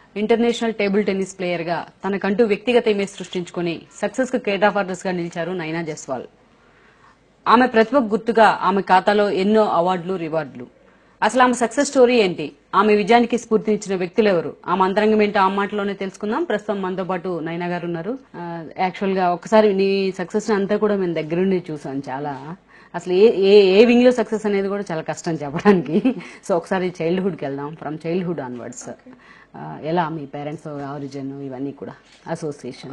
International table tennis player గా తనకంటూ వ్యక్తిగత ఇమేజ్ సృష్టించుకుని సక్సెస్ కు కేర్ ఆఫ్ అడ్రస్ గా నిలిచారు నైనా జైస్వాల్. ఆమె ప్రతిభకు గుర్తుగా ఆమె ఖాతాలో ఎన్నో అవార్డులు, రివార్డులు. అసలు ఆమె సక్సెస్ స్టోరీ ఏంటి, ఆమె విజయానికి స్ఫూర్తినిచ్చిన వ్యక్తులు ఎవరు, ఆమె అంతరంగం ఏంటో ఆ మాటలోనే తెలుసుకుందాం. ప్రస్తుతం మనతో పాటు నైనా గారు ఉన్నారు. యాక్చువల్ గా ఒకసారి నీ సక్సెస్ అంతా కూడా మేము దగ్గరుండి చూసాం. చాలా అసలు ఏ ఏ ఏ వింగ్ లో సక్సెస్ అనేది కూడా చాలా కష్టం చెప్పడానికి. సో ఒకసారి చైల్డ్హుడ్కి వెళ్దాం, ఫ్రమ్ చైల్డ్హుడ్ ఆన్వర్డ్స్. ఎలా మీ పేరెంట్స్ ఆరిజిన్ ఇవన్నీ కూడా అసోసియేషన్?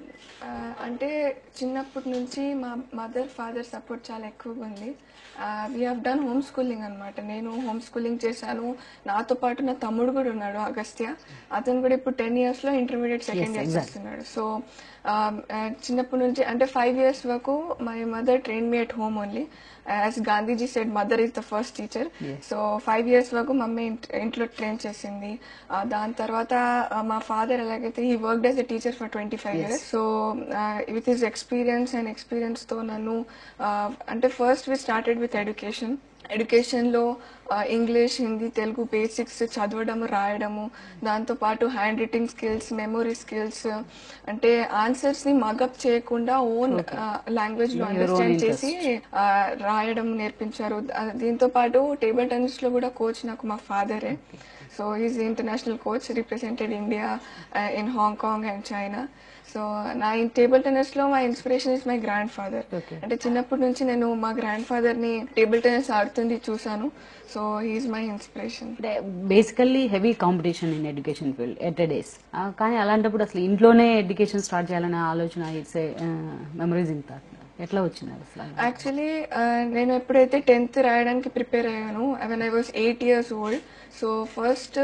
అంటే చిన్నప్పటి నుంచి మా మదర్ ఫాదర్ సపోర్ట్ చాలా ఎక్కువగా ఉంది. We have done home schooling అనమాట. నేను హోమ్ స్కూలింగ్ చేశాను. నాతో పాటు నా తమ్ముడు కూడా ఉన్నాడు, అగస్త్య. అతను కూడా ఇప్పుడు 10 years లో ఇంటర్మీడియట్ సెకండ్ ఇయర్ చేస్తున్నాడు. సో చిన్నప్పటి నుంచి అంటే 5 years వరకు my mother train me at home only. As Gandhiji said, mother is the first teacher. So 5 years వరకు మమ్మీ ఇంట్లో ట్రైన్ చేసింది. దాని తర్వాత మా ఫాదర్ ఎలాగైతే he worked as a teacher for 25 years. So with his experience తో నన్ను అంటే first we started with education లో ఇంగ్లీష్, హిందీ, తెలుగు బేసిక్స్ చదవడము, రాయడము, దాంతో పాటు hand writing skills, memory skills, అంటే ఆన్సర్స్ ని మగప్ చేయకుండా ఓన్ లాంగ్వేజ్ లో అండర్స్టాండ్ చేసి రాయడం నేర్పించారు. దీంతో పాటు టేబుల్ టెన్నిస్ లో కూడా కోచ్ నాకు మా ఫాదరే. So is international coach, represented India in Hong Kong and China. So నా టేబుల్ టెన్నిస్ లో మా inspiration is my grandfather. అంటే చిన్నప్పటి నుంచి నేను మా గ్రాండ్ ఫాదర్ ని టేబుల్ టెన్నిస్ ఆడుతుంది చూసాను. So he is my inspiration. Basically heavy competition in education field at days. కానీ అలాంటప్పుడు అసలు ఇంట్లోనే ఎడ్యుకేషన్ స్టార్ట్ చేయాలనే ఆలోచన, ఇట్స్ మెమరైజింగ్ థాట్. ఎట్లా వచ్చింది అసలు? యాక్చువల్లీ నేను ఎప్పుడైతే 10th రాయడానికి ప్రిపేర్ అయ్యాను, when I was 8 years old. So first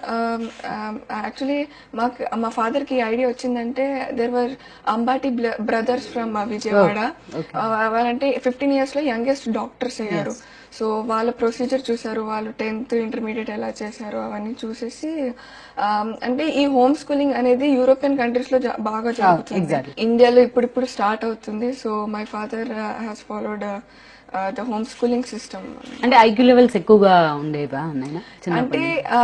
actually మా ఫాదర్ కి ఐడియా వచ్చిందంటే there were Ambati brothers from Vijayawada. వాళ్ళంటే 15 years లో యంగెస్ట్ డాక్టర్స్ అయ్యారు. సో వాళ్ళ ప్రొసీజర్ చూసారు, వాళ్ళు 10th ఇంటర్మీడియట్ ఎలా చేశారు అవన్నీ చూసేసి అంటే ఈ హోమ్ స్కూలింగ్ అనేది యూరోపియన్ కంట్రీస్ లో బాగా జరుగుతుంది. ఇండియాలో ఇప్పుడిప్పుడు స్టార్ట్ అవుతుంది. So my father has followed the home schooling system. అంటే ఐక్యూ లెవెల్స్ ఎక్కువగా ఉండేవా? అంటే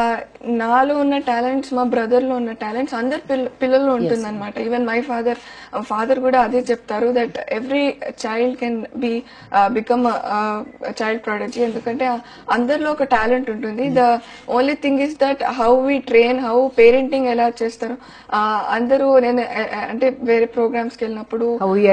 నాలో ఉన్న టాలెంట్స్, మా బ్రదర్ లో ఉన్న టాలెంట్స్ అందరు పిల్లల్లో ఉంటుంది అనమాట. ఈవెన్ మై ఫాదర్ కూడా అదే చెప్తారు, that every child can be become child prodigy. ఎందుకంటే అందరిలో ఒక టాలెంట్ ఉంటుంది. The only thing is that how we train, how parenting ఎలా చేస్తారు. అందరూ నేను అంటే వేరే ప్రోగ్రామ్స్ కి వెళ్ళినప్పుడు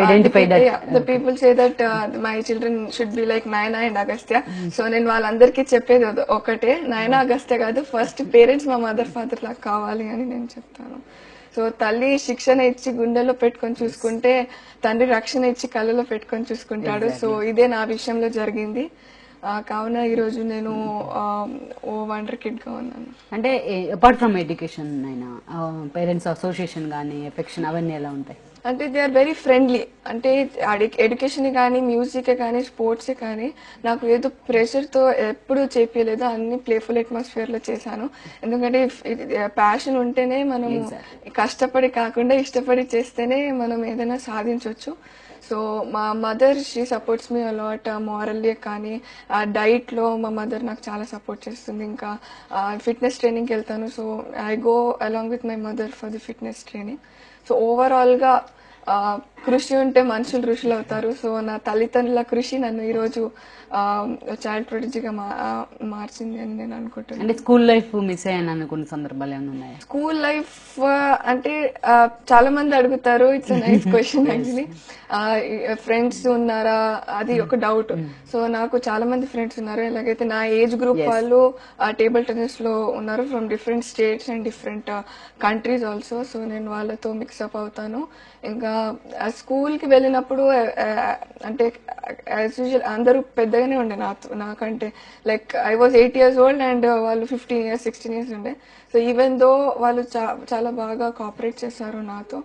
the people say that my children should be like Naina and Agastya. So నేను వాళ్ళందరికీ చెప్పేది ఒకటే, నైనా అగస్త్య కాదు, ఫస్ట్ పేరెంట్స్ మా మదర్ ఫాదర్ లాగా కావాలి అని నేను చెప్తాను. సో తల్లి శిక్షణ ఇచ్చి గుండెలో పెట్టుకొని చూసుకుంటే, తండ్రి రక్షణ ఇచ్చి కళ్ళలో పెట్టుకొని చూసుకుంటాడు. సో ఇదే నా విషయంలో జరిగింది. కావున ఈ రోజు నేను ఓ వండర్ కిడ్ గా ఉన్నాను. అంటే అపార్ట్ ఫ్రమ్ ఎడ్యుకేషన్ అయినా పేరెంట్స్ అసోసియేషన్ గానీ ఎఫెక్షన్ అవన్నీ ఎలా ఉంటాయి? అంటే దే ఆర్ వెరీ ఫ్రెండ్లీ. అంటే ఎడ్యుకేషన్ కానీ, మ్యూజిక్ కానీ, స్పోర్ట్స్ కానీ నాకు ఏదో ప్రెషర్ తో ఎప్పుడు చేపించలేదు. అన్ని ప్లేఫుల్ అట్మాస్ఫియర్ లో చేశాను. ఎందుకంటే ప్యాషన్ ఉంటేనే మనం కష్టపడి కాకుండా ఇష్టపడి చేస్తేనే మనం ఏదైనా సాధించవచ్చు. సో మా mother she supports me a lot morally కానీ, డైట్ లో మా మదర్ నాకు చాలా సపోర్ట్ చేస్తుంది. ఇంకా ఫిట్నెస్ ట్రైనింగ్కి వెళ్తాను. So I go along with my mother for the fitness training. So overall గా కృషి ఉంటే మనుషులు ఋషులు అవుతారు. సో నా తల్లిదండ్రుల కృషి నన్ను ఈరోజు చైల్డ్ ప్రొడిజీగా మార్చింది అని నేను అనుకుంటున్నాను. అంటే స్కూల్ లైఫ్ మిస్ అయ్యాను అనుకున్న సందర్భాలు ఏమైనా ఉన్నాయా? స్కూల్ లైఫ్ అంటే చాలా మంది అడుగుతారు. It's nice question actually. Friends ఉన్నారా అది ఒక డౌట్. సో నాకు చాలా మంది ఫ్రెండ్స్ ఉన్నారు. ఎలాగైతే నా ఏజ్ గ్రూప్ వాళ్ళు టేబుల్ టెన్నిస్ లో ఉన్నారు, from different states and different countries also. So నేను వాళ్ళతో మిక్సప్ అవుతాను. ఇంకా స్కూల్ కి వెళ్ళినప్పుడు అంటే యాజ్ యూజువల్ అందరూ పెద్దగానే ఉండే నాకంటే. Like I was 8 years old and వాళ్ళు 15 years 16 years ఉండే. సో ఈవెన్ దో వాళ్ళు చాలా బాగా కోఆపరేట్ చేశారు నాతో.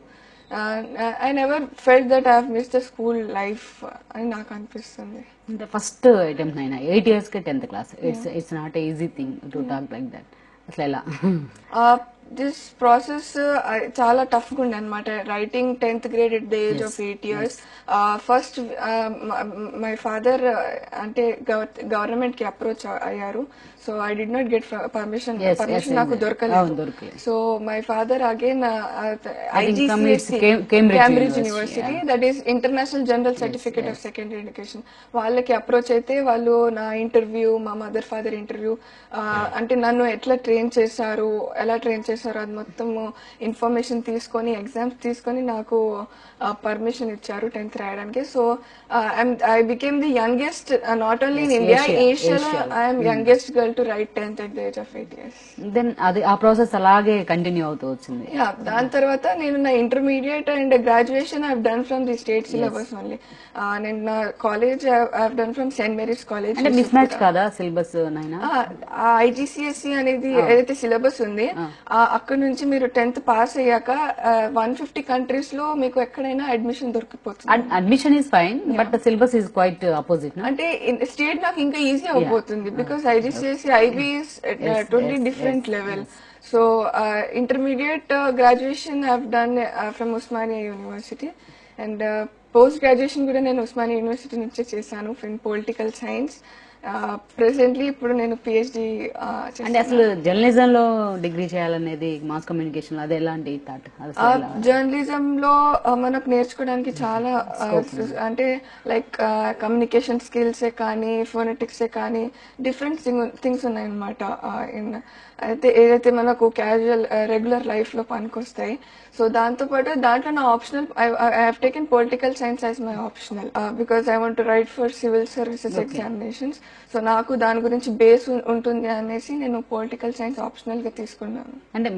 I never felt that I have missed the school life అని నాకు అనిపిస్తుంది. అంటే ఫస్ట్ అటెంప్ట్ అయినా 8 years కి 10th class, it's not easy thing to talk like that. అసలు ఎలా? దిస్ ప్రాసెస్ చాలా టఫ్ గా ఉండే అనమాట. Writing 10th grade at the age of 8 years. First my father అంటే గవర్నమెంట్ కి అప్రోచ్ అయ్యారు. So I did not get permission నాకు దొరకలేదు. So my father again IGCSE Cambridge university, that is international general certificate of secondary education, వాళ్ళకి approach అయితే వాళ్ళు నా interview, మా మదర్ ఫాదర్ ఇంటర్వ్యూ, అంటే నన్ను ఎట్లా ట్రైన్ చేశారు, ఎలా ట్రైన్ చేశారు అది మొత్తం ఇన్ఫర్మేషన్ తీసుకొని ఎగ్జామ్స్ తీసుకొని నాకు పర్మిషన్ ఇచ్చారు 10th రాయడానికి. So I became the youngest not only in India, ఏషియాలో I'm youngest girl to write 10th at the age of 8 years. Then అది ఆ ప్రాసెస్ అలాగే కంటిన్యూ అవుతూ వచ్చింది. దాని తర్వాత నేను నా intermediate and graduation I have done from the state syllabus only. నేను నా college I have done from Saint Mary's College. అంటే మిస్ మ్యాచ్ కాదా సిలబస్ నైనా? ఐజీసీఎస్సి అనేది ఏదైతే సిలబస్ ఉంది అక్కడ నుంచి మీరు 10th పాస్ అయ్యాక 150 కంట్రీస్ లో మీకు ఎక్కడైనా అడ్మిషన్ దొరికిపోతుంది. Admission is fine but the syllabus is quite opposite. అంటే స్టేట్ నాకు ఇంకా ఈజీ అయిపోతుంది because IGCSE IB is totally different level. So intermediate graduation I have done from Osmania University and post graduation కూడా నేను ఉస్మానియా యూనివర్సిటీ నుంచే చేశాను in political science. Presently ఇప్పుడు నేను పిహెచ్డి. అంటే అసలు జర్నలిజం లో డిగ్రీ చేయాలనేది, మాస్ కమ్యూనికేషన్ లో, అది ఎలాంటి థాట్? జర్నలిజం లో మనకు నేర్చుకోవడానికి చాలా అంటే లైక్ కమ్యూనికేషన్ స్కిల్సే కానీ ఫోనెటిక్సే కానీ డిఫరెంట్ థింగ్స్ ఉన్నాయన్నమాట. అయితే ఏదైతే మనకు క్యాజువల్ రెగ్యులర్ లైఫ్ లో పనికొస్తాయి. సో దాంతో పాటు దాంట్లో నా optional I have taken political science as my optional because I want to write for civil services examinations. So నాకు దాని గురించి బేస్ ఉంటుంది అనేసి నేను పొలిటికల్ సైన్స్ ఆప్షనల్ గా తీసుకున్నాను. అంటే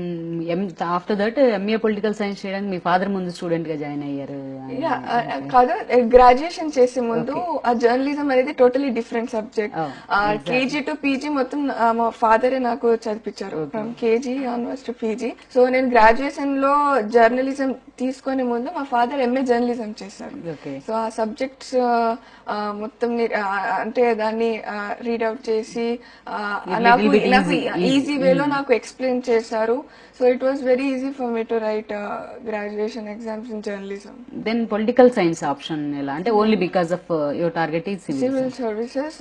after that MA political science చేయడానికి మీ ఫాదర్ ముందు స్టూడెంట్ గా జాయిన్ అయ్యారు కాదు, గ్రాడ్యుయేషన్ చేసే ముందు ఆ జర్నలిజం అనేది totally different subject. KG to PG మొత్తం మా ఫాదరే నాకు చదివించారు from KG onwards to PG. So నేను గ్రాడ్యుయేషన్ లో జర్నలిజం తీసుకునే ముందు మా ఫాదర్ ఎంఏ జర్నలిజం చేశారు. సో ఆ సబ్జెక్ట్స్ మొత్తం అంటే దాన్ని రీడౌట్ చేసి నాకు ఈజీ వేలో నాకు ఎక్స్ప్లెయిన్ చేశారు. So it was very easy for me to write graduation exams in journalism. Then political science option ఎలా? అంటే only because of your target is civil services.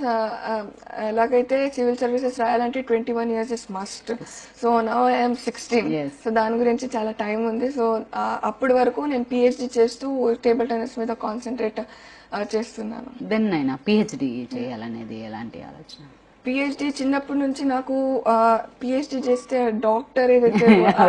ఎలాగైతే సివిల్ సర్వీసెస్ రాయాలంటే 21 years is must. So now I'm 16. సో దాని గురించి చాలా time ఉంది. So అప్పటి వరకు నేను పిహెచ్డి చేస్తూ టేబుల్ టెన్నిస్ మీద కాన్సన్ట్రేట్ చేస్తున్నాను. దెన్ అయినా పిహెచ్డి చేయాలనేది ఎలాంటి ఆలోచన? పిహెచ్డి చిన్నప్పటి నుంచి నాకు పిహెచ్డి చేస్తే డాక్టర్ ఏదైతే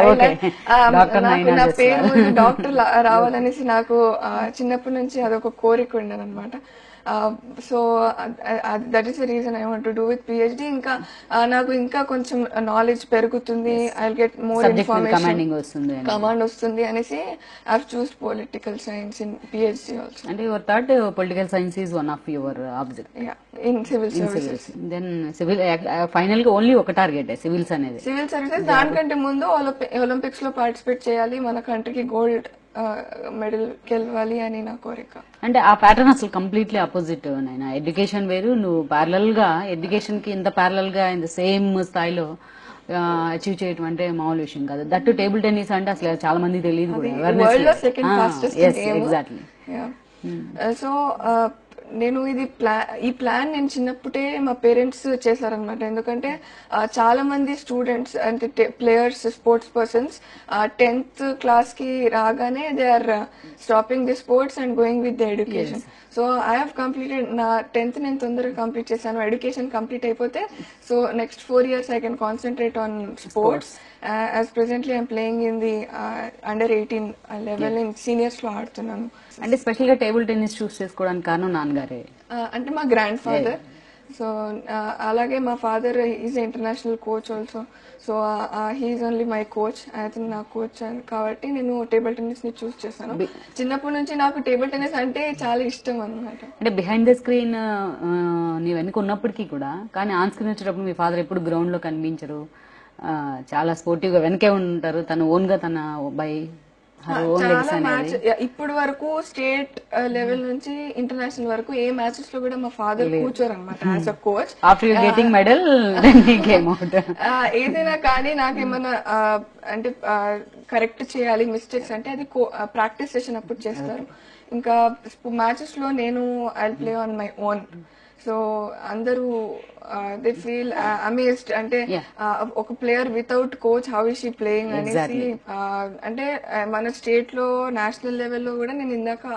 నా పేరు ముందు డాక్టర్ రావాలనేసి నాకు చిన్నప్పటి నుంచి అదొక కోరిక ఉండేదన్నమాట. So that is the reason I want to do with PhD. ఇంకా నాకు ఇంకా కొంచెం నాలెడ్జ్ పెరుగుతుంది, I will get more information, command వస్తుంది అనేసి I choose political science in PhD also. అంటే your thought political science is one of your object in civil services. Then civil final గా only ఒక టార్గెట్ సివిల్స్ అనేది. Civil services దానికంటే ముందు Olympics లో participate చేయాలి, మన కంట్రీకి గోల్డ్ మెడల్ గెలవాలి అని నా కోరిక. అంటే ఆ ప్యాటర్న్ అసలు కంప్లీట్లీ అపోజిట్ నైనా. ఎడ్యుకేషన్ వేరు, నువ్వు ప్యారలల్ గా ఎడ్యుకేషన్ కి ఇంత ప్యారలల్ గా ఇంత సేమ్ స్థాయిలో అచీవ్ చేయటం అంటే మామూలు విషయం కాదు. దట్ టేబుల్ టెన్నిస్ అంటే అసలు చాలా మంది తెలియదు కూడా. ఎగ్జాక్ట్లీ. సో నేను ఈ ప్లాన్ నేను చిన్నప్పుడే మా పేరెంట్స్ చేశారనమాట. ఎందుకంటే చాలా మంది స్టూడెంట్స్ అంటే players, sports persons 10th class కి రాగానే they are stopping the sports and going with the education. So I have completed నా 10th నేను తొందరగా కంప్లీట్ చేశాను. ఎడ్యుకేషన్ కంప్లీట్ అయిపోతే so next 4 years I can concentrate on sports. As presently I'm playing in the under 18 level in seniors లో ఆడుతున్నాను. అంటే special గా table tennis చూస్ చేసుకోవడానికి కారణం నాన్నగారే? అంటే మా గ్రాండ్ ఫాదర్. సో అలాగే మా father is international coach also. So he is only my coach, అతను నా కోచ్ కాబట్టి నేను టేబుల్ టెన్నిస్ ని చూస్ చేశాను. చిన్నప్పటి నుంచి నాకు టేబుల్ టెన్నిస్ అంటే చాలా ఇష్టం అనమాట. అంటే బిహైండ్ ద స్క్రీన్ నీ వెనుక ఉన్నప్పటికీ కూడా, కానీ ఆన్ స్క్రీన్ వచ్చేటప్పుడు మీ ఫాదర్ ఎప్పుడు గ్రౌండ్ లో కనిపించరు, చాలా స్పోర్టివ్ గా వెనకే ఉంటారు. తను ఓన్ గా తన బై చాలా మ్యాచ్ ఇప్పుడు వరకు స్టేట్ లెవెల్ నుంచి ఇంటర్నేషనల్ వరకు ఏ మ్యాచెస్ లో కూడా మా ఫాదర్ కూర్చోరు అనమాట as a coach. After you getting medal came out. ఏదైనా కానీ నాకేమన్నా అంటే కరెక్ట్ చేయాలి మిస్టేక్స్ అంటే అది ప్రాక్టీస్ సెషన్ అప్పుడు చేస్తారు. ఇంకా మ్యాచెస్ లో నేను I play on my own. So అందరూ దే ఫీల్ అమేజ్డ్ అంటే ఒక player without coach how is she playing అనేసి. అంటే మన స్టేట్ లో నేషనల్ లెవెల్లో కూడా నేను ఇందాక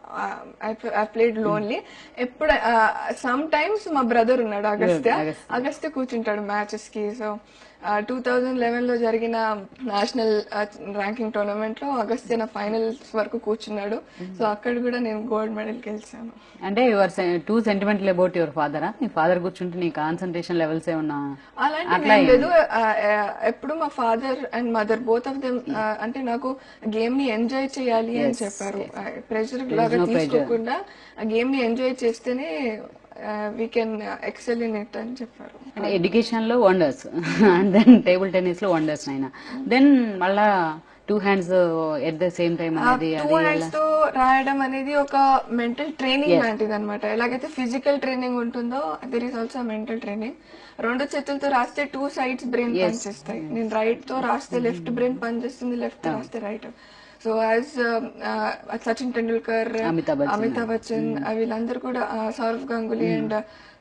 ఐ ప్లేడ్ లోన్లీ. ఎప్పుడు సమ్ టైమ్స్ మా బ్రదర్ ఉన్నాడు అగస్త్య కూర్చుంటాడు మ్యాచెస్ కి. సో 2011 లో జరిగిన నేషనల్ ర్యాంకింగ్ టోర్నమెంట్ లో అగస్త్య నా ఫైనల్స్ వరకు కూర్చున్నాడు. సో అక్కడ కూడా నేను గోల్డ్ మెడల్ గెలిచాను. అంటే your too sentimental about your ఫాదరా? నీ ఫాదర్ కూర్చుంటే నీ కాన్సన్ట్రేషన్ లెవెల్స్ ఏమన్నా అలాంటి లేదు. ఎప్పుడు మా father and mother both of them అంటే నాకు గేమ్ ని ఎంజాయ్ చేయాలి అని చెప్పారు. ప్రెషర్ లాగా తీసుకోకుండా గేమ్ ని ఎంజాయ్ చేస్తేనే we can excel in it అని చెప్పారు. ఎడ్యుకేషన్ లో wonders and then table tennis లో వండర్స్ అయినా దెన్ మళ్ళా 2 hands at the same time అనేది 2 hands తో రాయడం అనేది ఒక మెంటల్ ట్రైనింగ్ లాంటిది అనమాట. ఎలాగైతే ఫిజికల్ ట్రైనింగ్ ఉంటుందో there is also mental training. 2 చేతులతో రాస్తే 2 sides బ్రెయిన్ పనిచేస్తాయి. నేను రైట్ తో రాస్తే లెఫ్ట్ బ్రెయిన్ పనిచేస్తుంది, లెఫ్ట్ రాస్తే right. So as Sachin Tendulkar, Amitabh Bachchan వీళ్ళందరూ కూడా, Sourav Ganguly and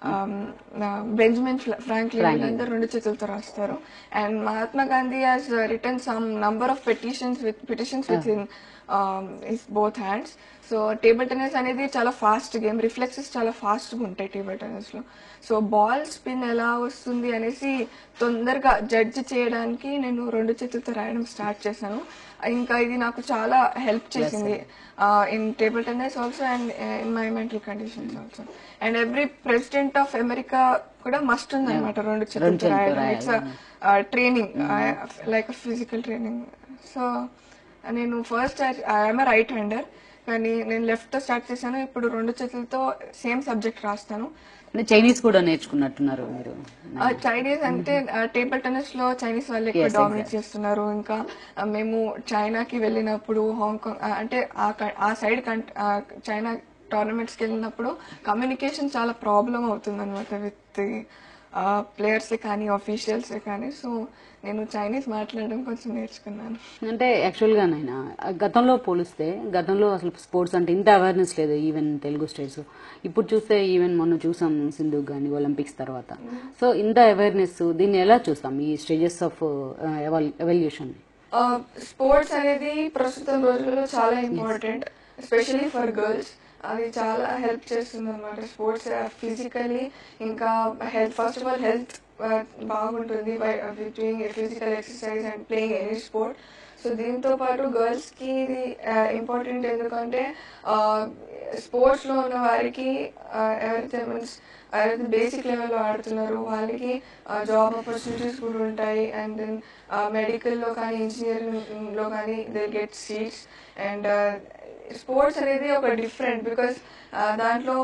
Benjamin Franklin వీళ్ళందరూ 2 చేతులతో రాస్తారు. And Mahatma Gandhi has written some number of petitions with in his both hands. So table tennis అనేది చాలా ఫాస్ట్ గేమ్, రిఫ్లెక్సెస్ చాలా ఫాస్ట్ గా ఉంటాయి టేబుల్ టెన్నిస్ లో. సో బాల్ స్పిన్ ఎలా వస్తుంది అనేసి తొందరగా జడ్జ్ చేయడానికి నేను 2 చేతులతో రాయడం స్టార్ట్ చేశాను. ఇంకా ఇది నాకు చాలా హెల్ప్ చేసింది in table tennis also and in my mental conditions also. And every president of America కూడా మస్ట్ ఉందన్నమాట 2 చేతులతో రాయడం. It's training like physical training. So నేను ఫస్ట్ ఐఎమ్ రైట్ హ్యాండర్ కానీ నేను లెఫ్ట్ తో స్టార్ట్ చేశాను. ఇప్పుడు 2 చేతులతో సేమ్ సబ్జెక్ట్ రాస్తాను. చైనీస్ కూడా నేర్చుకున్నట్టున్నారు మీరు? చైనీస్ అంటే టేబుల్ టెన్నిస్ లో చైనీస్ వాళ్ళు ఎక్కువ డామినేట్ చేస్తున్నారు. ఇంకా మేము చైనాకి వెళ్ళినప్పుడు, హాంకాంగ్ అంటే ఆ సైడ్ చైనా టోర్నమెంట్స్ కి వెళ్ళినప్పుడు కమ్యూనికేషన్ చాలా ప్రాబ్లం అవుతుంది అనమాట విత్ ప్లేయర్స్ కానీ ఆఫీషియల్స్ కానీ. సో నేను చైనీస్ మాట్లాడడం కొంచెం నేర్చుకున్నాను. అంటే యాక్చువల్ గా నైనా గతంలో పోలిస్తే గతంలో అసలు స్పోర్ట్స్ అంటే ఇంత అవేర్నెస్ లేదు ఈవెన్ తెలుగు స్టేట్స్. ఇప్పుడు చూస్తే ఈవెన్ మొన్న చూసాం సింధు గానీ ఒలింపిక్స్ తర్వాత. సో ఇంత అవేర్నెస్ దీన్ని ఎలా చూస్తాం ఈ స్టేజెస్ ఆఫ్ ఎవల్యూషన్? స్పోర్ట్స్ అనేది ప్రస్తుతం రోజుల్లో చాలా ఇంపార్టెంట్, ఎస్పెషల్లీ ఫర్ గర్ల్స్. అది చాలా హెల్ప్ చేస్తుంది అనమాట. స్పోర్ట్స్ ఫిజికలీ ఇంకా health, first of all health బాగుంటుంది by doing physical exercise and playing any sport. So దీంతో పాటు గర్ల్స్ కి ఇది ఇంపార్టెంట్ ఎందుకంటే స్పోర్ట్స్ లో ఉన్న వారికి ఎవరైతే బేసిక్ లెవెల్లో ఆడుతున్నారు వాళ్ళకి జాబ్ ఆపర్చునిటీస్ కూడా ఉంటాయి. అండ్ దెన్ మెడికల్ లో కానీ ఇంజనీరింగ్ లో కానీ they get seats. And sports అనేది ఒక డిఫరెంట్ బికాస్ దాంట్లో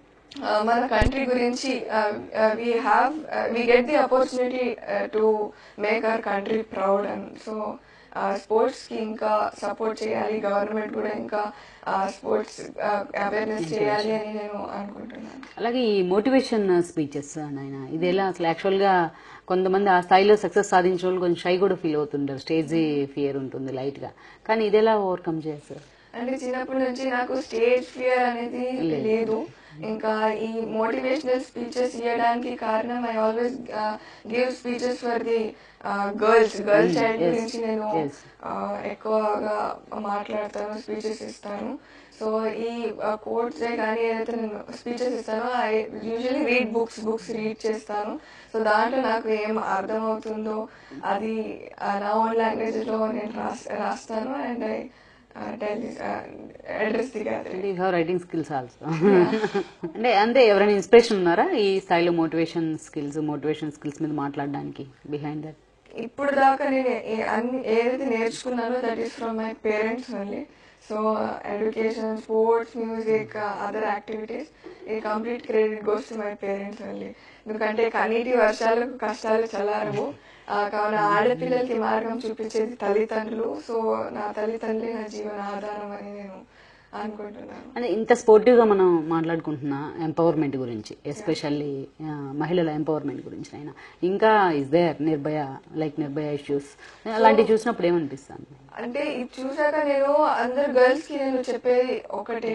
మన కంట్రీ గురించి we get the opportunity to make our country proud. And so sports కి ఇంకా సపోర్ట్ చేయాలి గవర్నమెంట్ కూడా, ఇంకా స్పోర్ట్స్ అవేర్నెస్ చేయాలి అని నేను అనుకుంటున్నాను. అలాగే ఈ మోటివేషన్ స్పీచెస్ నాయన ఇది ఎలా అసలు? యాక్చువల్ గా కొంతమంది ఆ స్థాయిలో సక్సెస్ సాధించిన వాళ్ళు కొంచెం షై కూడా ఫీల్ అవుతుంటారు, స్టేజ్ ఫియర్ ఉంటుంది లైట్ గా, కానీ ఇది ఎలా ఓవర్కమ్ చేస్తారు? అంటే చిన్నప్పటి నుంచి నాకు స్టేజ్ ఫియర్ అనేది లేదు. ఇంకా ఈ మోటివేషనల్ స్పీచెస్ ఇవ్వడానికి కారణం I always give speeches for the girls child గురించి నేను ఎక్కువగా మాట్లాడతాను, స్పీచెస్ ఇస్తాను. సో ఈ కోర్ట్స్ కానీ ఏదైతే నేను స్పీచెస్ ఇస్తానో I usually read books read చేస్తాను. సో దాంట్లో నాకు ఏం అర్థం అవుతుందో అది నా ఓన్ లాంగ్వేజ్ లో నేను రాస్తాను. And I writing skills also. అంటే ఎవరైనా ఇన్స్పిరేషన్ ఉన్నారా ఈ స్థాయిలో మోటివేషన్ స్కిల్స్ మీద మాట్లాడడానికి బిహైండ్ దట్? ఇప్పుడు దాకా నేను ఏదైతే నేర్చుకున్నానో that is from my parents only. So education, sports, music, other activities ఈ complete credit goes to my parents only. ఎందుకంటే కన్నీటి వర్షాలకు కష్టాలు చల్లారవు, కావున ఆడపిల్లలకి మార్గం చూపించేది తల్లిదండ్రులు. సో నా తల్లిదండ్రులే నా జీవన ఆధారం అని నేను అనుకుంటున్నాను. అంటే ఇంత స్పోర్టివ్ గా మనం మాట్లాడుకుంటున్నా ఎంపవర్మెంట్ గురించి, ఎస్పెషల్లీ మహిళల ఎంపవర్మెంట్ గురించి అయినా ఇంకా ఇస్ దేర్ నిర్భయ ఇష్యూస్ అలాంటివి చూసినప్పుడు ఏమనిపిస్తుంది? అంటే ఇది చూసాక నేను అందరు గర్ల్స్ కి నేను చెప్పేది ఒకటే,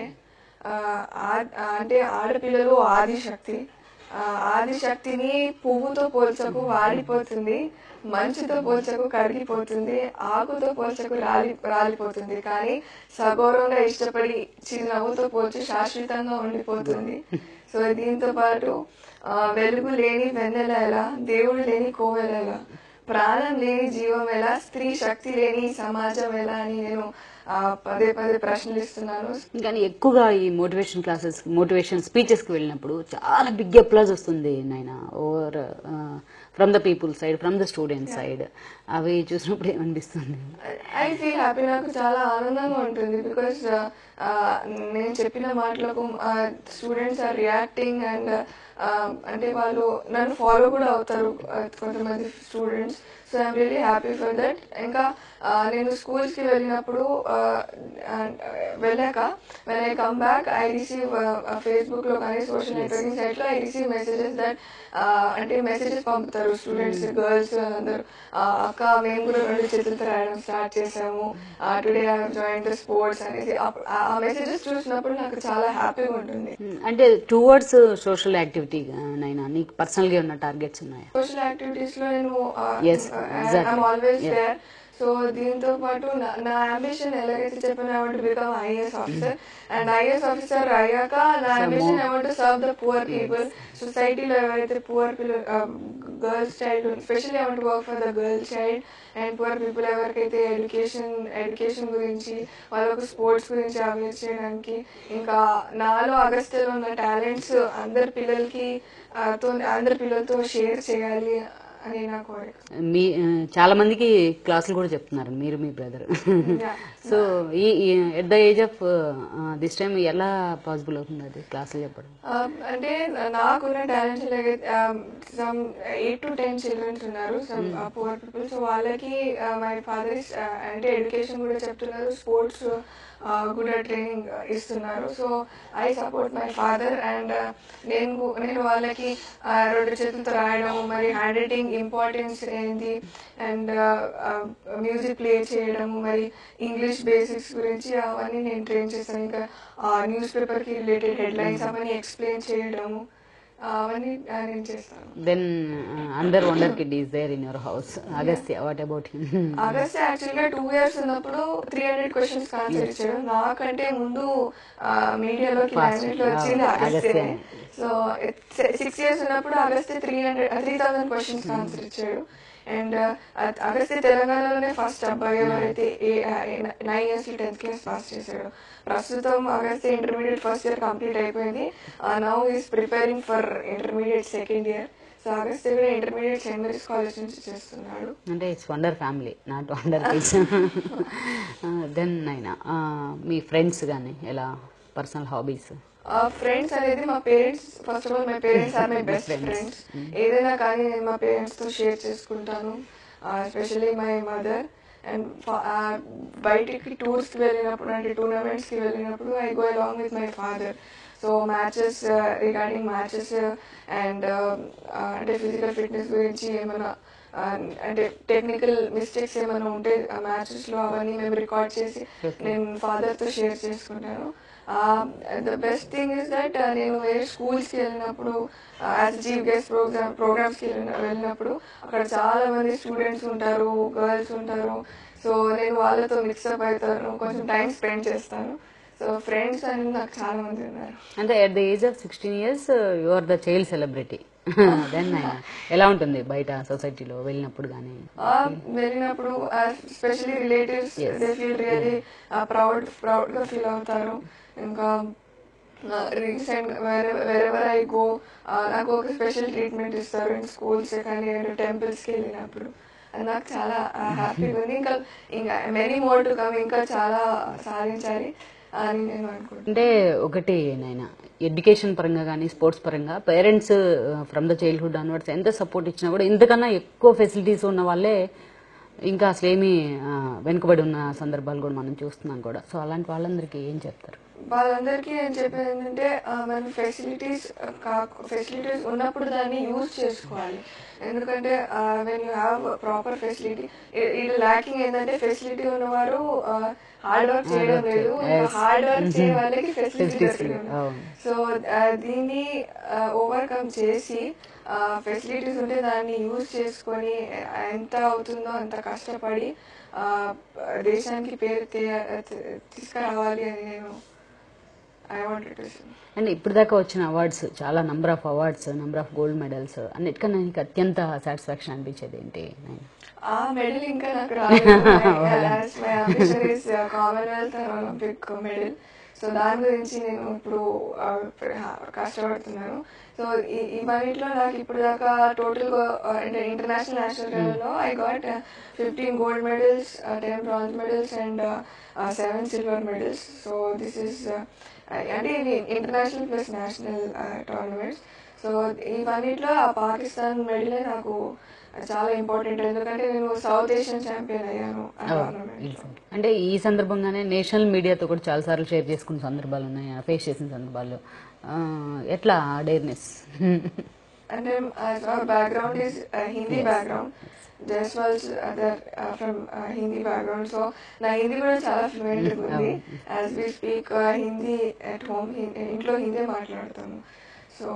అంటే ఆడపిల్లలు ఆదిశక్తి. ఆదిశక్తిని పువ్వుతో పోల్చకు వాడిపోతుంది, మంచుతో పోల్చకు కరిగిపోతుంది, ఆకుతో పోల్చకు రాలిపోతుంది, కానీ సగౌరవంగా ఇష్టపడి చిరునవ్వుతో పోల్చి శాశ్వతంగా ఉండిపోతుంది. సో దీంతో పాటు వెలుగు లేని వెన్నెల ఎలా, దేవుడు లేని కోవెల ఎలా, ప్రాణం లేని జీవం ఎలా, స్త్రీ శక్తి లేని సమాజం ఎలా అని నేను పదే పదే ప్రశ్నలు ఇస్తున్నాను. కానీ ఎక్కువగా ఈ మోటివేషన్ స్పీచెస్ కి వెళ్ళినప్పుడు చాలా బిగ్ అప్లాజ్ వస్తుంది Naina, over from the people side, from the student side. అవి చూసినప్పుడు ఏమనిపిస్తుంది? ఐ ఫీల్ హ్యాపీ, నాకు చాలా ఆనందంగా ఉంటుంది. బికాస్ నేను చెప్పిన మాటలకు స్టూడెంట్స్ ఆర్ రియాక్టింగ్ అండ్ అంటే వాళ్ళు నన్ను ఫాలో కూడా అవుతారు కొంతమంది students. So I'm really happy for that. ఇంకా నేను స్కూల్స్కి వెళ్ళినప్పుడు వెళ్ళాక when I come back I receive ఫేస్బుక్లో కానీ సోషల్ నెట్వర్కింగ్ సైట్లో ఐ రిసీవ్ మెసేజెస్ దట్ అంటే మెసేజెస్ పంపుతారు స్టూడెంట్స్, గర్ల్స్ అందరూ, అక్క మేము కూడా 2 చేతులతో రాయడం స్టార్ట్ చేసాము, today I have join the sports అనేది. ఆ మెసేజెస్ చూసినప్పుడు నాకు చాలా హ్యాపీగా ఉంటుంది. అంటే టువర్డ్స్ సోషల్ యాక్టివిటీ నైనా నీకు పర్సనల్ గా ఉన్న టార్గెట్స్ ఉన్నాయా? సోషల్ యాక్టివిటీస్ లో నేను ఐఎమ్ ఆల్వేస్ దేర్. సో దీంతో పాటు నా అంబిషన్ ఎలాగైతే చెప్పిన I want to become IAS officer, and IAS officer అయ్యాక నా ambition I want to serve the poor people. సొసైటీలో ఎవరైతే poor girls child, especially I want to work for the girls child and poor people, ఎవరికైతే education గురించి, వాళ్ళకు sports గురించి aware చేయడానికి, ఇంకా నాలో అగస్త్యలో ఉన్న టాలెంట్స్ అందరి పిల్లలతో షేర్ చేయాలి అని నా కోరిక. చాలా మందికి క్లాసులు కూడా చెప్తున్నారు మీరు, మీ బ్రదర్. సో ఈ at the age of this time ఎలా పాసిబుల్ అవుతుంది అది క్లాసులు చెప్పడం? అంటే నాకున్న టాలెంట్స్ సమ్ 8 to 10 చిల్డ్రన్స్ ఉన్నారు, సమ్ పువర్ పీపుల్. సో వాళ్ళకి మై ఫాదర్ అంటే ఎడ్యుకేషన్ కూడా చెప్తున్నారు, స్పోర్ట్స్ కూడా ట్రైనింగ్ ఇస్తున్నారు. So I support my father. And నేను వాళ్ళకి 2 చేతులతో రాయడం, మరి హ్యాండ్ రైటింగ్ ఇంపార్టెన్స్ ఏంటి, అండ్ మ్యూజిక్ ప్లే చేయడము, మరి ఇంగ్లీష్ బేసిక్స్ గురించి అవన్నీ నేను ట్రైన్ చేస్తాను. ఇంకా న్యూస్ పేపర్కి రిలేటెడ్ హెడ్లైన్స్ అవన్నీ ఎక్స్ప్లెయిన్ చేయడము అవన్నీ నేను చేస్తాను. Then under wonder kid is there in your house, Agastya. What about him? Agastya actually 2 years ఉన్నప్పుడు 300 questions ఆన్సర్ ఇచ్చాడు. నాకంటే ముందు మీడియాలోకి లైమ్లైట్లో వచ్చింది అగస్త్యనే. సో 6 years ఉన్నప్పుడు అగస్త్య 3000 questions ఆన్సర్ ఇచ్చాడు. అండ్ అగస్త్య తెలంగాణలోనే ఫస్ట్ అబ్బాయి ఎవరైతే 9 years 10th class పాస్ చేశాడు. ప్రస్తుతం Agastya intermediate first year complete అయిపోయింది. Now is preparing for intermediate second year. So Agastya కూడా ఇంటర్మీడియట్ సెయింట్ మేరీస్ కాలేజ్ నుంచి చేస్తున్నాడు. అంటే it's wonder family, not wonder kids. Then Naina మీ ఫ్రెండ్స్ కానీ ఎలా, పర్సనల్ హాబీస్? ఫ్రెండ్స్ అనేది మా parents, first of all my parents are my best friends. ఏదైనా కానీ నేను మా పేరెంట్స్తో షేర్ చేసుకుంటాను, ఎస్పెషల్లీ మై మదర్. అండ్ బయటికి టూర్స్కి వెళ్ళినప్పుడు, అంటే టూర్నమెంట్స్కి వెళ్ళినప్పుడు I go along with my father. So matches, regarding matches and అంటే ఫిజికల్ ఫిట్నెస్ గురించి ఏమైనా అంటే టెక్నికల్ మిస్టేక్స్ ఏమైనా ఉంటే ఆ మ్యాచెస్లో అవన్నీ మేము రికార్డ్ చేసి నేను ఫాదర్తో షేర్ చేసుకుంటాను. The best thing is that నేను వేరే స్కూల్స్కి వెళ్ళినప్పుడు యాజ్ చీఫ్ గెస్ట్ ప్రోగ్రామ్స్కి వెళ్ళినప్పుడు అక్కడ చాలా మంది స్టూడెంట్స్ ఉంటారు, గర్ల్స్ ఉంటారు. సో నేను వాళ్ళతో మిక్సప్ అవుతాను, కొంచెం టైం స్పెండ్ చేస్తాను. సో ఫ్రెండ్స్ అనేది నాకు చాలా మంది ఉన్నారు. అంటే at the age of 16 years you are the child celebrity. Then ఎలా ఉంటుంది బయట సొసైటీలో వెళ్ళినప్పుడు? కానీ వెళ్ళినప్పుడు especially relatives they feel really ప్రౌడ్గా ఫీల్ అవుతారు. ఇంకా రీసెంట్ వెరెవర్ ఐ గో నాకు ఒక స్పెషల్ ట్రీట్మెంట్ ఇస్తారు ఇన్ స్కూల్స్ కానీ టెంపుల్స్కి వెళ్ళినప్పుడు. అది నాకు చాలా హ్యాపీగా ఉంది. ఇంకా మెనీ మోర్ టు కమ్, ఇంకా చాలా సాధించాలి అని నేను అనుకుంటున్నాను. అంటే ఒకటి నైనా ఎడ్యుకేషన్ పరంగా కానీ స్పోర్ట్స్ పరంగా parents from the childhood onwards ఎంత సపోర్ట్ ఇచ్చినా కూడా ఇంతకన్నా ఎక్కువ ఫెసిలిటీస్ ఉన్న వాళ్ళే ఇంకా అసలేమీ వెనుకబడి ఉన్న సందర్భాలు కూడా మనం చూస్తున్నాం కూడా. సో అలాంటి వాళ్ళందరికీ ఏం చెప్తారు? వాళ్ళందరికీ నేను చెప్పేది ఏంటంటే మనం ఫెసిలిటీస్ ఉన్నప్పుడు దాన్ని యూజ్ చేసుకోవాలి. ఎందుకంటే when you have proper facility, ఇది ల్యాకింగ్ ఏంటంటే ఫెసిలిటీ ఉన్నవారు హార్డ్ వర్క్ చేయడం లేదు, హార్డ్ వర్క్ చేయ వాళ్ళకి ఫెసిలిటీ దొరకలేదు. సో దీన్ని ఓవర్కమ్ చేసి ఫెసిలిటీస్ ఉంటే దాన్ని యూజ్ చేసుకొని ఎంత అవుతుందో అంత కష్టపడి దేశానికి పేరు తీసుకురావాలి అని నేను అండ్ ఇప్పుడు దాకా వచ్చిన అవార్డ్స్ చాలా number of awards, number of gold medals, అన్నిటికన్నా నీకు అత్యంత సాటిస్ఫాక్షన్ అనిపించేది ఏంటి? ఆ మెడల్ ఇంకా నాకు రాలేదు. Commonwealth and Olympic medal. So దాని గురించి నేను ఇప్పుడు కష్టపడుతున్నాను. సో ఇవన్నిట్లో నాకు ఇప్పుడు దాకా టోటల్ అంటే ఇంటర్నేషనల్ నేషనల్ లో I got 15 gold medals, 10 bronze medals and 7 silver medals. So this is అంటే ఇది international plus national tournaments. So ఇవన్నిట్లో ఆ పాకిస్తాన్ మెడలే నాకు చాలా ఇంపార్టెంట్, ఎందుకంటే నేను సౌత్ ఏషియన్ ఛాంపియన్ అయ్యాను ఆ టోర్నమెంట్. అంటే ఈ సందర్భంగానే నేషనల్ మీడియాతో కూడా చాలా సార్లు షేర్ చేసుకున్న సందర్భాలు ఉన్నాయి, ఫేస్ చేసిన సందర్భాలు. ఎట్లా అవేర్నెస్? అంటే background is Hindi background. Jaiswal's from Hindi background, so na Hindi kuda chala fluent undi. As we speak Hindi at home, intlo Hindi maatladutanu. So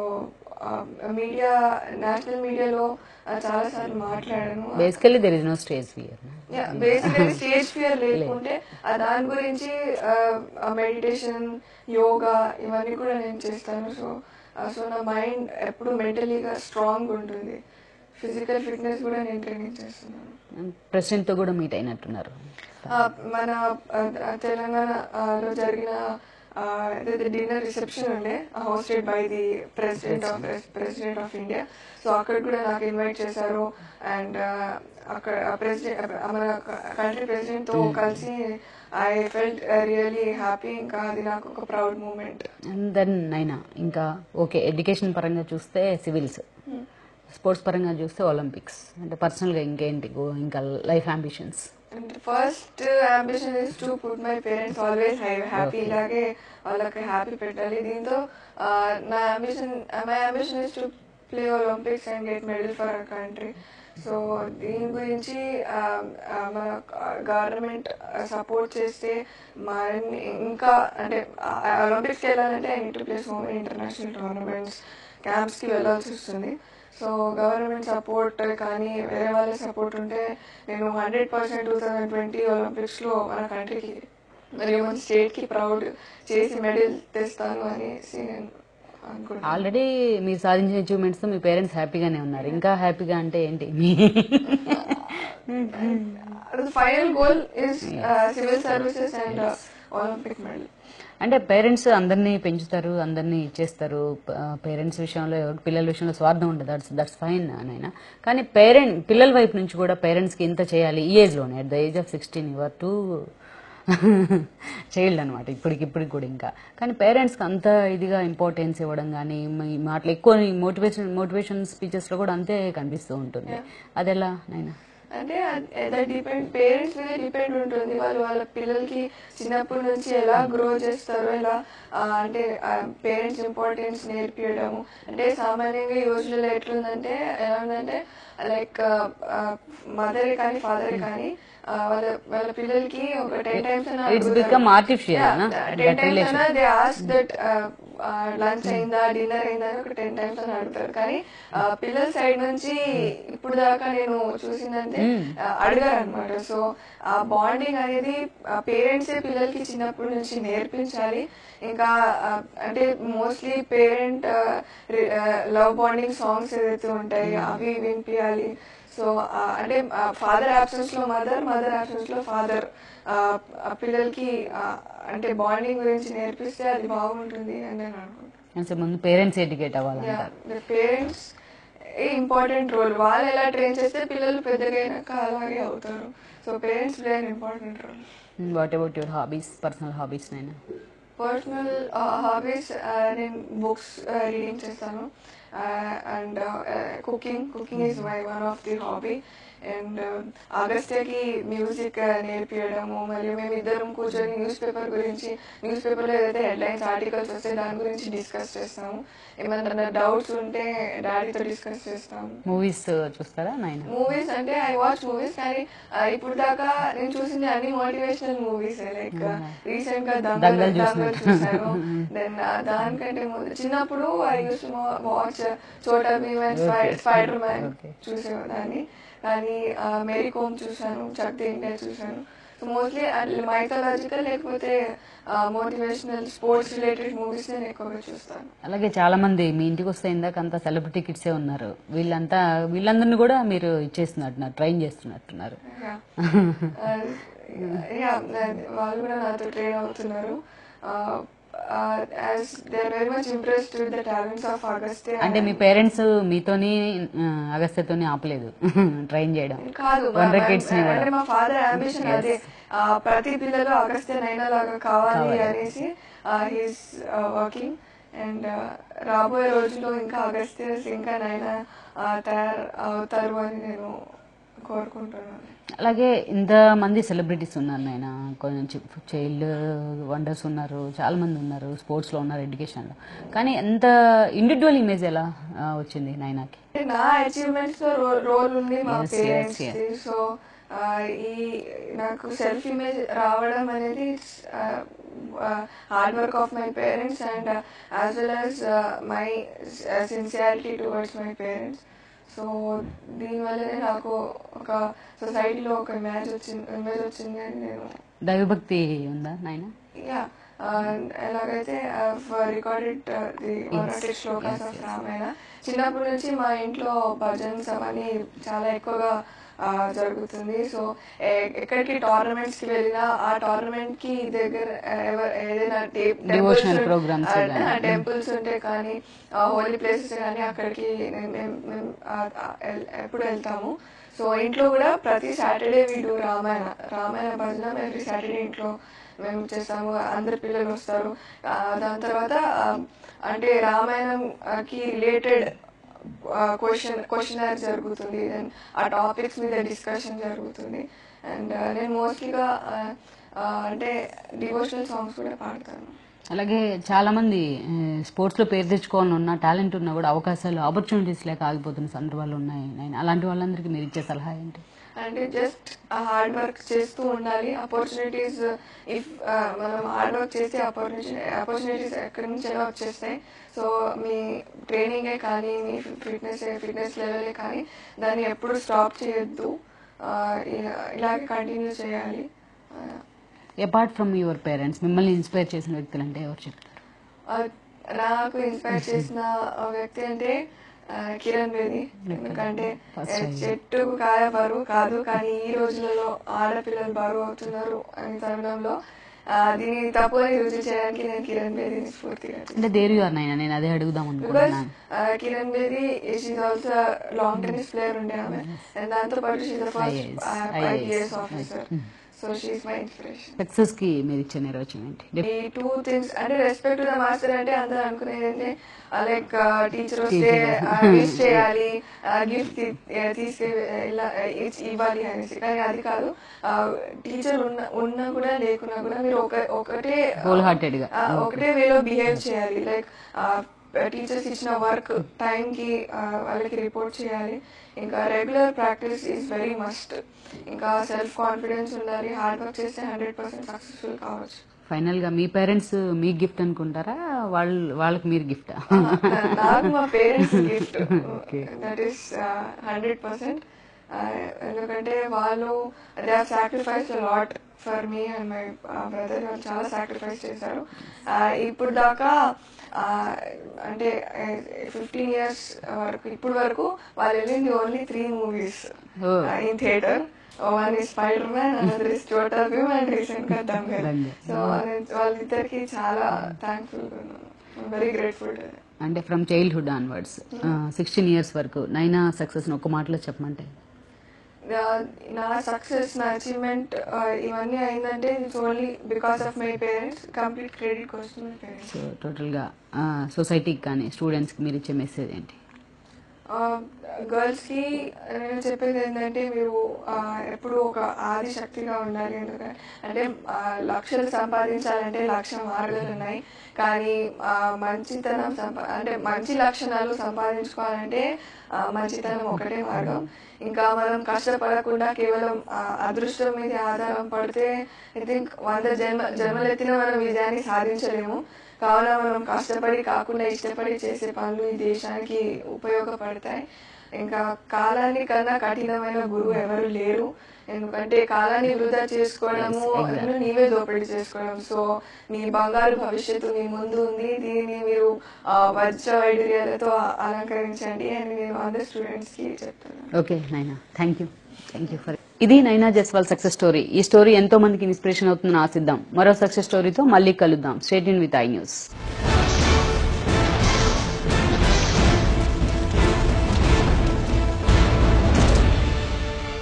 media, national media lo chala sarlu maatladanu. Basically there is no stage fear. Yeah, basically stage fear lekunte దాని గురించి meditation, yoga ఇవన్నీ కూడా నేను చేస్తాను. So నా mind ఎప్పుడు మెంటలీగా strong ఉంటుంది. ఫిజికల్ ఫిట్నెస్ కూడా నేను ట్రైనింగ్ చేస్తున్నాను. ప్రెసిడెంట్ తో కూడా మీట్ అయినట్టున్నారు. మన తెలంగాణలో జరిగిన డిన్నర్ రిసెప్షన్ ఉండే, hosted by the president of India. So అక్కడ కూడా నాకు ఇన్వైట్ చేశారు. అండ్ అక్కడ మన కంట్రీ ప్రెసిడెంట్ తో కలిసి ఐ ఫెల్ట్ రియలీ హ్యాపీ. ఇంకా అది నాకు ఒక ప్రౌడ్ మూమెంట్. అండ్ దెన్ నైనా, ఇంకా ఓకే ఎడ్యుకేషన్ పరంగా చూస్తే సివిల్స్, స్పోర్ట్స్ పరంగా చూస్తే ఒలింపిక్స్, అంటే పర్సనల్గా ఇంకేంటి ఇంకా life ambitions? First ambition is to put my parents always happy, ఇలాగే వాళ్ళకి హ్యాపీ పెట్టాలి. దీంతో my ambition is to play Olympics and get medal for our country. So దీని గురించి మన గవర్నమెంట్ సపోర్ట్ చేస్తే మరిన్ని ఇంకా అంటే ఒలింపిక్స్కి వెళ్ళాలంటే I need to play so many international tournaments, క్యాంప్స్కి వెళ్ళాల్సి వస్తుంది. సో గవర్నమెంట్ సపోర్ట్ కానీ వేరే వాళ్ళ సపోర్ట్ ఉంటే నేను 100% 2020 ఒలింపిక్స్లో మన కంట్రీకి మరియు మన స్టేట్కి ప్రౌడ్ చేసి మెడల్ తెస్తాను అనేసి నేను అనుకుంటున్నాను. ఆల్రెడీ మీరు సాధించిన అచీవ్మెంట్స్ తో మీ పేరెంట్స్ హ్యాపీగానే ఉన్నారు. ఇంకా హ్యాపీగా అంటే ఏంటి? Final goal is civil services and Olympic medal. అంటే పేరెంట్స్ అందరినీ పెంచుతారు, అందరినీ ఇచ్చేస్తారు. పేరెంట్స్ విషయంలో, పిల్లల విషయంలో స్వార్థం ఉండదు, దట్స్ ఫైన్ నైనా. కానీ పిల్లల వైపు నుంచి కూడా పేరెంట్స్కి ఇంత చేయాలి ఈ ఏజ్లోనే, at the age of 16 your two child అనమాట ఇప్పటికి కూడా. ఇంకా కానీ పేరెంట్స్కి అంత ఇదిగా ఇంపార్టెన్స్ ఇవ్వడం కానీ, మాటలు ఎక్కువ మోటివేషన్ స్పీచెస్లో కూడా అంతే కనిపిస్తూ ఉంటుంది. అదెలా నైనా? అంటే పేరెంట్స్ మీద డిపెండ్ ఉంటుంది. వాళ్ళ పిల్లలకి చిన్నప్పటి నుంచి ఎలా గ్రో చేస్తారో, ఎలా అంటే పేరెంట్స్ ఇంపార్టెన్స్ నేర్పించడము. అంటే సామాన్యంగా ఈ రోజుల్లో ఎట్లుందంటే ఎలా ఉందంటే లైక్ మదరే కానీ ఫాదరే కానీ వాళ్ళ పిల్లలకి ఒక 10 times they ask that lunch అయిందా, డిన్నర్ అయిందా అని ఒక 10 times అని అడుగుతారు. కానీ పిల్లల సైడ్ నుంచి ఇప్పుడు దాకా నేను చూసిందంటే అడగారు అనమాట. సో ఆ బాండింగ్ అనేది పేరెంట్సే పిల్లలకి చిన్నప్పటి నుంచి నేర్పించాలి. ఇంకా అంటే mostly parent love bonding songs ఏదైతే ఉంటాయి అవి వినిపించాలి. సో అంటే ఫాదర్ యాబ్సెన్స్ లో మదర్, మదర్ యాబ్సెన్స్ లో ఫాదర్ పిల్లలకి అంటే బాండింగ్ గురించి నేర్పిస్తే అది బాగుంటుంది అని నేను అనుకుంటున్నాను. ముందు పేరెంట్స్ ఎడ్యుకేట్ అవ్వాలి. Parents important role. వాళ్ళు ఎలా ట్రైన్ చేస్తే పిల్లలు పెద్దగా అయినాక అలాగే అవుతారు. So parents play an important role. What about your hobbies, personal hobbies Naina? Personal hobbies నేను బుక్స్ రీడింగ్ చేస్తాను and cooking is my one of the hobby and అగస్త్యకి మ్యూజిక్ నేర్పించడము మరియు మేము ఇద్దరం కూర్చొని న్యూస్ పేపర్లో ఏదైతే హెడ్లైన్స్ ఆర్టికల్స్ వస్తే దాని గురించి డిస్కస్ చేస్తాము. ఏమైనా డౌట్స్ ఉంటే డాడీతో డిస్కస్ చేస్తాము. మూవీస్ చూస్తారా నాయన? మూవీస్ అంటే ఐ వాచ్ మూవీస్, కానీ ఇప్పుడు దాకా నేను చూసింది అన్ని మోటివేషనల్ మూవీస్. లైక్ రీసెంట్ గా దంగల్ చూసాను. దెన్ దానికంటే ముందు చిన్నప్పుడు I use to watch Chhota Bheem and spider man చూసేదాన్ని. కానీ మేరీ కోమ్ చూసాను, చక్ ది ఇండియా చూసాను. సో మోస్ట్లీ మైథాలజికల్ లేకపోతే మోటివేషనల్ స్పోర్ట్స్ రిలేటెడ్ మూవీస్ నేను ఎక్కువగా చూస్తాను. అలాగే చాలా మంది మీ ఇంటికి వస్తే ఇందాక అంతా సెలబ్రిటీ కిడ్సే ఉన్నారు. వీళ్ళందరినీ కూడా మీరు ఇచ్చేస్తున్నట్టున్నారు, ట్రైన్ చేస్తున్నట్టున్నారు. వాళ్ళు కూడా నాతో ట్రైన్ అవుతున్నారు. As they are very much impressed with the talents of Agastya. అంటే మీ పేరెంట్స్ మీతోని అగస్త్యతోని ఆపలేదు ట్రైన్ చేయడం? కాదు, అంటే మా ఫాదర్ అంబిషన్ అదే, ప్రతి పిల్లలు అగస్త్య నైనా లాగా కావాలి అనేసి హీస్ వర్కింగ్. అండ్ రాబోయే రోజుల్లో ఇంకా అగస్త్య ఇంకా నైనా తయారు అవుతారు అని నేను కోరుకుంటున్నాను. అలాగే ఇంత మంది సెలబ్రిటీస్ ఉన్నారు నాయన, కొంచెం చైల్డ్ వండర్స్ ఉన్నారు, చాలా మంది ఉన్నారు, స్పోర్ట్స్ లో ఉన్నారు, ఎడ్యుకేషన్ లో. కానీ ఎంత ఇండివిజువల్ ఇమేజ్ ఎలా వచ్చింది నాయనకి? నా అచీవ్మెంట్స్ లో రోల్ ఉంది మా పేరెంట్స్. సో ఈ నాకు సెల్ఫ్ ఇమేజ్ రావడం అనేది hard work of my parents and as well as my sincerity towards my parents. So దీనివల్లనే నాకు ఒక సొసైటీలో ఒక ఇమేజ్ వచ్చింది అని నేను. దైవభక్తి ఉందా నాయన? యా, ఎలాగైతే recorded the shlokas of Ramayana. చిన్నప్పటి నుంచి మా ఇంట్లో భజన్స్ అవన్నీ చాలా ఎక్కువగా జరుగుతుంది. సో ఎక్కడికి టోర్నమెంట్స్ కి వెళ్ళినా ఆ టోర్నమెంట్ కి దగ్గర ఏదైనా టెంపుల్స్ ఉంటే కానీ హోలీ ప్లేసెస్ కానీ అక్కడికి ఎప్పుడు వెళ్తాము. సో ఇంట్లో కూడా ప్రతి సాటర్డే వీడు రామాయణ భజన ఎవ్రీ సాటర్డే ఇంట్లో మేము చేస్తాము. అందరు పిల్లలు వస్తారు. దాని తర్వాత అంటే రామాయణంకి రిలేటెడ్ క్వశ్చనర్ జరుగుతుంది. దెన్ ఆ టాపిక్స్ మీద డిస్కషన్ జరుగుతుంది. అండ్ నేను మోస్ట్లీగా అంటే డివోషనల్ సాంగ్స్ కూడా పాడతాను. అలాగే చాలా మంది స్పోర్ట్స్ లో పేరు తెచ్చుకోవాలని ఉన్న టాలెంట్ ఉన్నా కూడా అవకాశాలు ఆపర్చునిటీస్ లేక ఆగిపోతున్న సందర్భాలు ఉన్నాయి. అలాంటి వాళ్ళందరికీ మీరు ఇచ్చే సలహా ఏంటి? అంటే జస్ట్ హార్డ్ వర్క్ చేస్తూ ఉండాలి. ఆపర్చునిటీస్ ఇఫ్ మనం హార్డ్ వర్క్ చేస్తే ఆపర్చునిటీస్ ఎక్కడి నుంచి ఎలా వచ్చేస్తాయి. సో మీ ట్రైనింగే కానీ మీ ఫిట్నెస్ లెవెలే కానీ దాన్ని ఎప్పుడు స్టాప్ చేయొద్దు, ఇలాగే కంటిన్యూ చేయాలి. అపార్ట్ ఫ్రమ్ యువర్ పేరెంట్స్ మిమ్మల్ని ఇన్స్పైర్ చేసిన వ్యక్తులు అంటే ఎవరు చెప్తారు? నాకు ఇన్స్పైర్ చేసిన వ్యక్తి అంటే కిరణ్ బేది. ఎందుకంటే చెట్టు కాయ బరువు కాదు, కానీ ఈ రోజులలో ఆడపిల్లలు బరువు అవుతున్నారు అనే తరుణంలో దీన్ని తప్పు అని రుజువు చేయడానికి నేను కిరణ్ బేదిని స్ఫూర్తిగా. అంటే దేర్ యు ఆర్ నైనా, నేను అదే అడుగుదాం అనుకుంటున్నాను. Kiran Bedi she also lawn tennis player ఉండే ఆమె. అండ్ దాంతో పాటు she the first IAS officer. So she is my inspiration. Success ki mere ichche nirvachanam enti? The two things అంటే రెస్పెక్ట్ టు ద మాస్టర్ అంటే అందరూ అనుకునేది అంటే లైక్ టీచర్ వస్తే విష్ చేయాలి, గిఫ్ట్ ఇవ్వాలి అనేసి. కానీ అది కాదు. టీచర్ ఉన్నా కూడా లేకున్నా కూడా మీరు ఒకటే హోల్ హార్టెడ్ గా ఒకటే వేలో బిహేవ్ చేయాలి. లైక్ టీచర్స్ ఇచ్చిన వర్క్ టైంకి వాళ్ళకి రిపోర్ట్ చేయాలి. ఇంకా regular practice is very must. ఇంకా సెల్ఫ్ కాన్ఫిడెన్స్ ఉండాలి. హార్డ్ వర్క్ చేస్తే 100% సక్సెస్ఫుల్ కావచ్చు. ఫైనల్ గా మీ పేరెంట్స్ మీ గిఫ్ట్ అనుకుంటారా, వాళ్ళకి మీరు గిఫ్ట్? నాకు మా పేరెంట్స్ గిఫ్ట్, దట్ ఈస్ 100%. ఎందుకంటే వాళ్ళు they have sacrificed a lot for me and my brother. వాళ్ళు చాలా సాక్రిఫైస్ చేశారు. ఇప్పుడు దాకా అంటే 15 years వరకు ఇప్పుడు వరకు వాళ్ళు వెళ్ళింది only 3 movies in theater. One is Spider-Man, another is Chota Bhim, and recent గా దంగల్. సో వాళ్ళిద్దరికి చాలా థ్యాంక్ఫుల్ గా ఉన్నాను. Very grateful. అంటే ఫ్రమ్ చైల్డ్హుడ్ ఆన్వర్డ్స్ 16 years వరకు నైనా సక్సెస్ ఒక మాటలో చెప్పమంటే? నా సక్సెస్, నా అచీవ్మెంట్ ఇవన్నీ అయిందంటే it's only because of my parents. Complete credit కోసం మై పేరెంట్స్. సో టోటల్గా సొసైటీకి కానీ స్టూడెంట్స్కి మీరు ఇచ్చే మెసేజ్ ఏంటి? గర్ల్స్కి నేను చెప్పేది ఏంటంటే మీరు ఎప్పుడు ఒక ఆది శక్తిగా ఉండాలి. ఎందుకంటే అంటే లక్షలు సంపాదించాలంటే లక్ష మార్గాలు ఉన్నాయి, కానీ మంచితనం అంటే మంచి లక్షణాలు సంపాదించుకోవాలంటే మంచితనం ఒకటే మార్గం. ఇంకా మనం కష్టపడకుండా కేవలం అదృష్టం మీద ఆధారం పడితే ఐ థింక్ 100 జన్మలెత్తిన మనం విజయాన్ని సాధించలేము. కావున మనం కష్టపడి కాకుండా ఇష్టపడి చేసే పనులు ఈ దేశానికి ఉపయోగపడతాయి. ఇంకా కాలాన్ని కన్నా కఠినమైన గురువు ఎవరు లేరు. ఎందుకంటే కాలాన్ని వృధా చేసుకోవడము నీవే దోపిడీ చేసుకోవడం. సో మీ బంగారు భవిష్యత్తు మీ ముందు ఉంది, దీన్ని మీరు వజ్ర వైడూర్యాలతో అలంకరించండి అని నేను అందరు స్టూడెంట్స్ కి చెప్తాను. ఓకే నైనా, థ్యాంక్ యూ ఫర్. ఇది నైనా జైస్వాల్ సక్సెస్ స్టోరీ. ఈ స్టోరీ ఎంతో మందికి ఇన్స్పిరేషన్ అవుతుందని ఆశిద్దాం. మరో సక్సెస్ స్టోరీతో మళ్ళీ కలుద్దాం. Stay tune with I news.